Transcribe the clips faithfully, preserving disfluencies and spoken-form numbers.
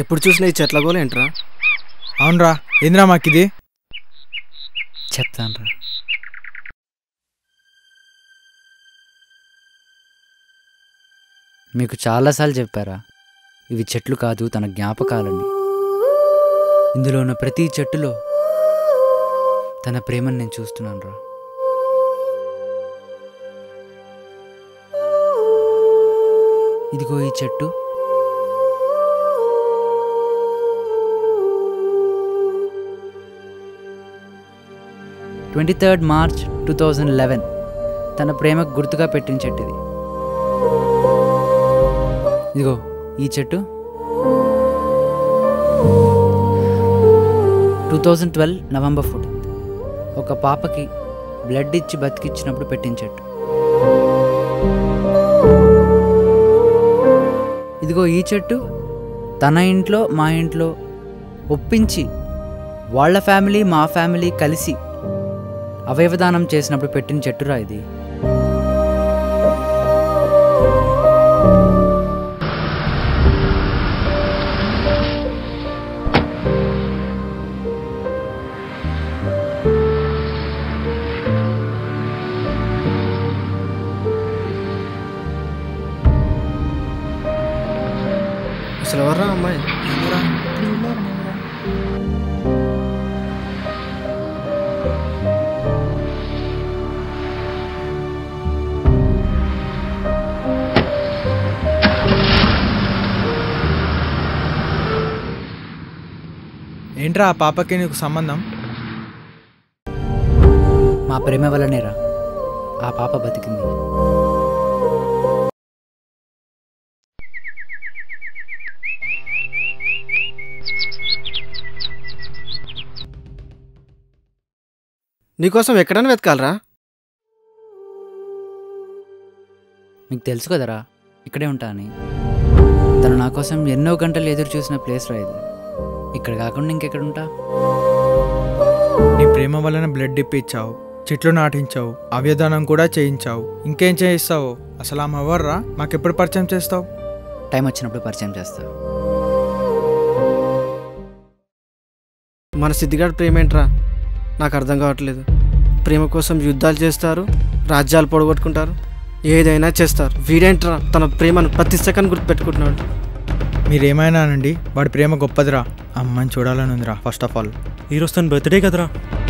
ఎప్పుడు చూసినా ఈ చెట్ల గోలు ఏంట్రా? అవునరా, ఏంద్రా మాకిది? చెప్తాను రా. మీకు చాలాసార్లు చెప్పారా, ఇవి చెట్లు కాదు తన జ్ఞాపకాలని. ఇందులో ఉన్న ప్రతి చెట్టులో తన ప్రేమను నేను చూస్తున్నాను రా. ఇదిగో ఈ చెట్టు, twenty third March two thousand eleven తన ప్రేమకు గుర్తుగా పెట్టిన చెట్టు ఇది. ఇదిగో ఈ చెట్టు two thousand twelve November fourteenth ఒక పాపకి బ్లడ్ ఇచ్చి బతికిచ్చినప్పుడు పెట్టిన చెట్టు. ఇదిగో ఈ చెట్టు తన ఇంట్లో మా ఇంట్లో ఒప్పించి వాళ్ళ ఫ్యామిలీ మా ఫ్యామిలీ కలిసి అవయవదానం చేసినప్పుడు పెట్టిన చెట్టురా ఇది. అసలు ఎవర్రా అమ్మాయి? ఏంట్రా ఆ పాపకి నీకు సంబంధం? మా ప్రేమ వల్లనేరా ఆ పాప బతికింది. నీకోసం ఎక్కడైనా వెతకాలరా? మీకు తెలుసు కదరా ఇక్కడే ఉంటా అని. తను నా కోసం ఎన్నో గంటలు ఎదురు చూసిన ప్లేస్ రా ఇది. ఇక్కడ కాకుండా ఇంకెక్కడ ఉంటా? నీ ప్రేమ వలన బ్లడ్ ఇప్పించావు, చెట్లు నాటించావు, అవయదానం కూడా చేయించావు. ఇంకేం చేయిస్తావు? అసలు ఆమె ఎవర్రా? మాకెప్పుడు పరిచయం చేస్తావు? టైం వచ్చినప్పుడు పరిచయం చేస్తా. మన సిద్ధిగాడు ప్రేమ ఏంట్రా? నాకు అర్థం కావట్లేదు. ప్రేమ కోసం యుద్ధాలు చేస్తారు, రాజ్యాలు పొడగొట్టుకుంటారు, ఏదైనా చేస్తారు. వీడేంట్రా తన ప్రేమను ప్రతి సెకండ్ గుర్తుపెట్టుకుంటున్నాడు. మీరేమైనా అనండి, వాడి ప్రేమ గొప్పదిరా. అమ్మని చూడాలని ఉందిరా. ఫస్ట్ ఆఫ్ ఆల్ ఈరోజు తన బర్త్డే కదరా.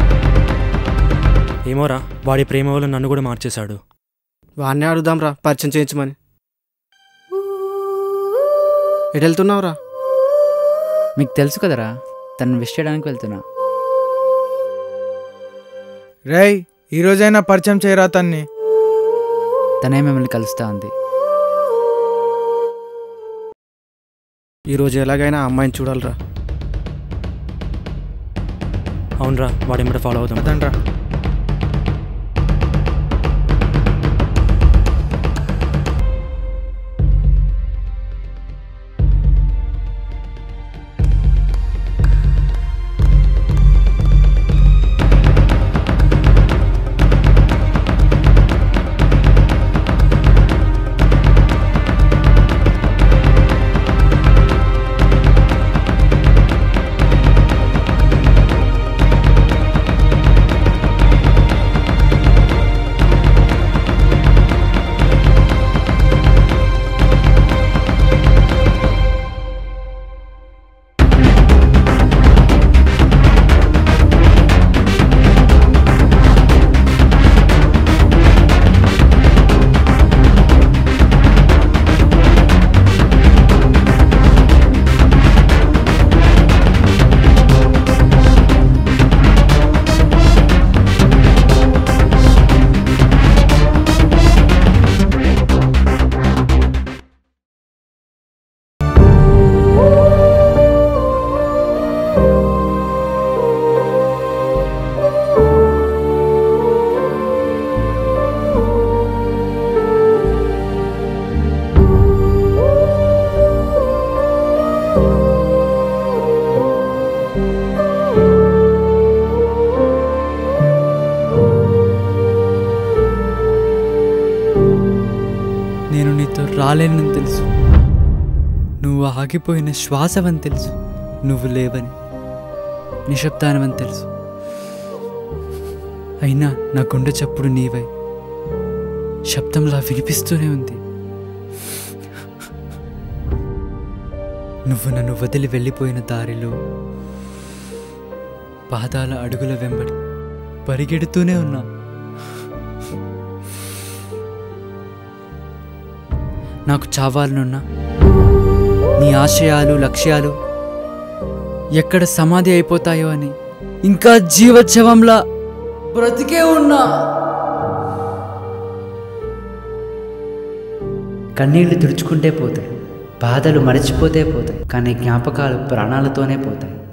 ఏమోరా, వాడి ప్రేమ వల్ల నన్ను కూడా మార్చేశాడు. వాడినే అడుగుదాంరా పరిచయం చేయించమని. ఎటు వెళ్తున్నావురా? మీకు తెలుసు కదరా తనను విష్ చేయడానికి వెళ్తున్నా. రేయ్, ఈరోజైనా పరిచయం చేయరా తన్ని. తనే మిమ్మల్ని కలుస్తా ఉంది. ఈరోజు ఎలాగైనా ఆ అమ్మాయిని చూడాలిరా. అవునరా, వాడి మీద ఫాలో అవుతాం. అదండ్రా. రాలేనని తెలుసు, నువ్వు నువ్వు ఆగిపోయిన శ్వాసవని తెలుసు, నువ్వు లేవని, నిశ్శబ్దానవని తెలుసు. అయినా నా గుండె చప్పుడు నీవై శబ్దంలా వినిపిస్తూనే ఉంది. నువ్వు నన్ను వదిలి వెళ్ళిపోయిన దారిలో పాదాల అడుగుల వెంబడి పరిగెడుతూనే ఉన్నా. నాకు చావాలనున్నా నీ ఆశయాలు లక్ష్యాలు ఎక్కడ సమాధి అయిపోతాయో అని ఇంకా జీవోత్సవంలా బ్రతికే ఉన్నా. కన్నీళ్లు తుడుచుకుంటే పోతాయి, బాధలు మరచిపోతే పోతాయి, కానీ జ్ఞాపకాలు ప్రాణాలతోనే పోతాయి.